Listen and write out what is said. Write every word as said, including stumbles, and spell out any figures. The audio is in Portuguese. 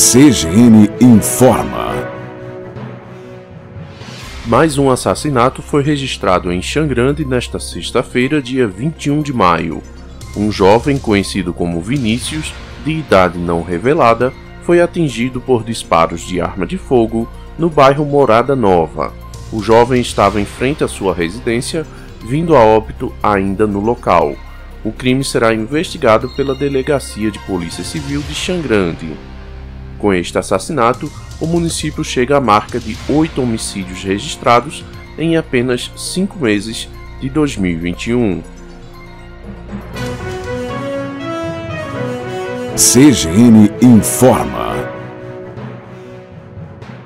C G N informa. Mais um assassinato foi registrado em Xangrande nesta sexta-feira, dia vinte e um de maio. Um jovem conhecido como Vinícius, de idade não revelada, foi atingido por disparos de arma de fogo no bairro Morada Nova. O jovem estava em frente à sua residência, vindo a óbito ainda no local. O crime será investigado pela Delegacia de Polícia Civil de Xangrande. Com este assassinato, o município chega à marca de oito homicídios registrados em apenas cinco meses de dois mil e vinte e um. C G N informa.